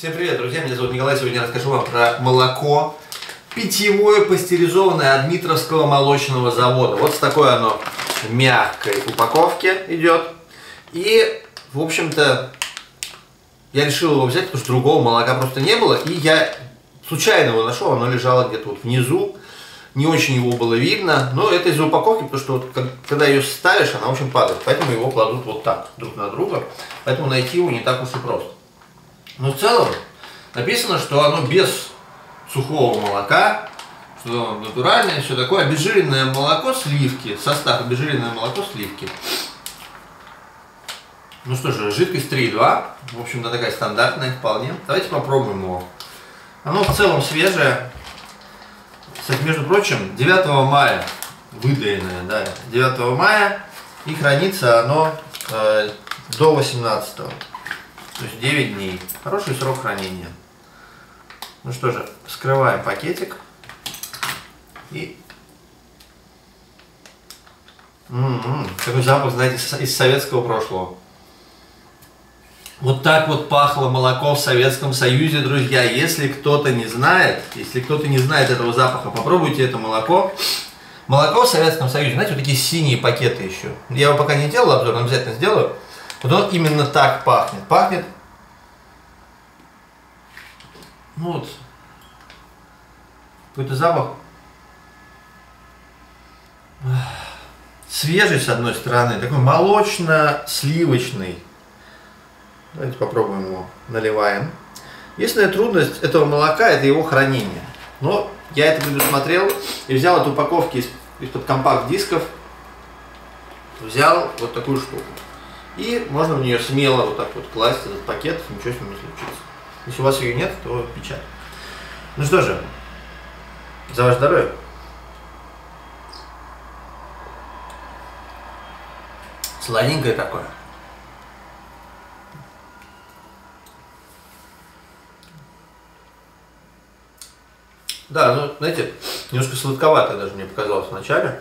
Всем привет, друзья! Меня зовут Николай. Сегодня я расскажу вам про молоко питьевое, пастеризованное от Дмитровского молочного завода. Вот с такой оно мягкой упаковке идет. И, в общем-то, я решил его взять, потому что другого молока просто не было. И я случайно его нашел, оно лежало где-то вот внизу. Не очень его было видно, но это из-за упаковки, потому что вот, когда ее ставишь, она очень падает. Поэтому его кладут вот так, друг на друга. Поэтому найти его не так уж и просто. Но в целом написано, что оно без сухого молока, что оно натуральное, все такое. Обезжиренное молоко, сливки, состав обезжиренное молоко, сливки. Ну что же, жидкость 3,2, в общем-то такая стандартная вполне. Давайте попробуем его. Оно в целом свежее. Кстати, между прочим, 9 мая выдаянное, да, 9 мая, и хранится оно до 18, то есть 9 дней. Хороший срок хранения. Ну что же, вскрываем пакетик и какой запах, знаете, из советского прошлого. Вот так вот пахло молоко в Советском Союзе, друзья. Если кто-то не знает этого запаха, попробуйте это молоко. Молоко в Советском Союзе, знаете, вот такие синие пакеты еще. Я его пока не делал обзор, но обязательно сделаю. Вот он именно так пахнет. Пахнет, ну вот, какой-то запах свежий с одной стороны, такой молочно-сливочный. Давайте попробуем его. Наливаем. Единственная трудность этого молока — это его хранение. Но я это предусмотрел и взял от упаковки из-под компакт-дисков. Взял вот такую штуку. И можно в нее смело вот так вот класть этот пакет, ничего с ним не случится. Если у вас ее нет, то печаль. Ну что же, за ваше здоровье. Сладенькое такое. Да, ну, знаете, немножко сладковато даже мне показалось вначале.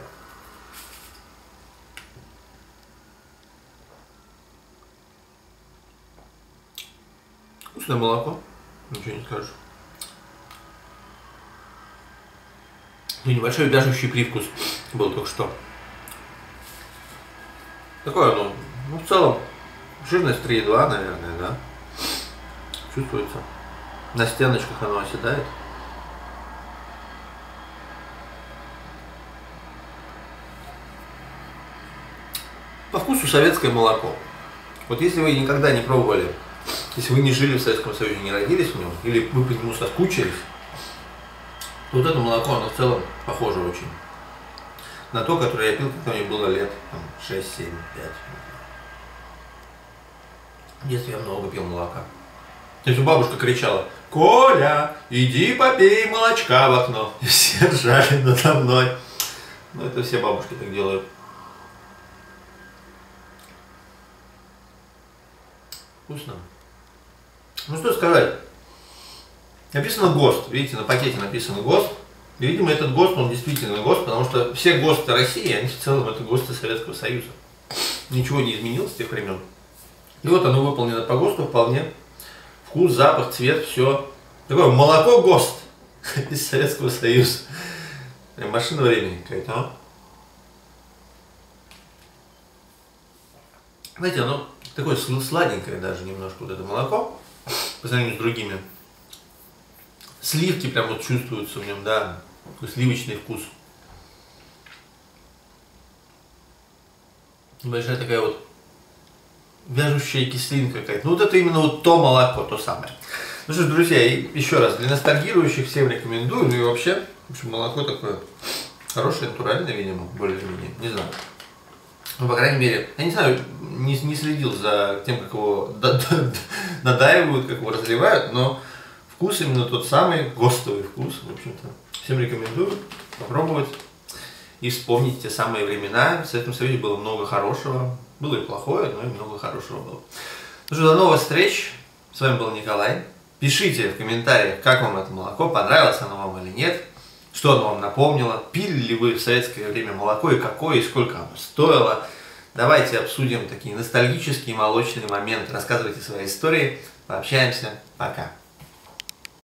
Вкусное молоко, ничего не скажешь. И небольшой вяжущий привкус был только что. Такое оно, ну, в целом, жирность 3,2, наверное, да. Чувствуется. На стеночках оно оседает. По вкусу советское молоко. Вот если вы никогда не пробовали, если вы не жили в Советском Союзе, не родились в нем, или вы по нему соскучились, то вот это молоко, оно в целом похоже очень на то, которое я пил, когда мне было лет 6, 7, 5. В детстве я много пил молока. То есть бабушка кричала: «Коля, иди попей молочка в окно». И все ржали надо мной. Ну это все бабушки так делают. Вкусно. Ну что сказать. Написано ГОСТ. Видите, на пакете написано ГОСТ. И, видимо, этот ГОСТ, он действительно ГОСТ, потому что все ГОСТы России, они в целом это ГОСТы Советского Союза. Ничего не изменилось с тех времен. И вот оно выполнено по ГОСТу вполне. Вкус, запах, цвет, все. Такое молоко ГОСТ из Советского Союза. Машина времени какая-то, а? Знаете, оно такое сладенькое даже немножко, вот это молоко, по сравнению с другими. Сливки прям вот чувствуются в нем, да, такой сливочный вкус. Большая такая вот вяжущая кислинка какая-то. Ну вот это именно вот то молоко, то самое. Ну что ж, друзья, еще раз, для ностальгирующих всем рекомендую. Ну и вообще, в общем, молоко такое хорошее, натуральное, видимо, более-менее, не знаю. Ну, по крайней мере, я не знаю, не следил за тем, как его надаивают, как его разливают, но вкус именно тот самый, ГОСТовый вкус, в общем-то. Всем рекомендую попробовать и вспомнить те самые времена. В Советском Союзе было много хорошего, было и плохое, но и много хорошего было. Ну что, до новых встреч, с вами был Николай. Пишите в комментариях, как вам это молоко, понравилось оно вам или нет. Что оно вам напомнило? Пили ли вы в советское время молоко и какое, и сколько оно стоило? Давайте обсудим такие ностальгические молочные моменты. Рассказывайте свои истории. Пообщаемся. Пока.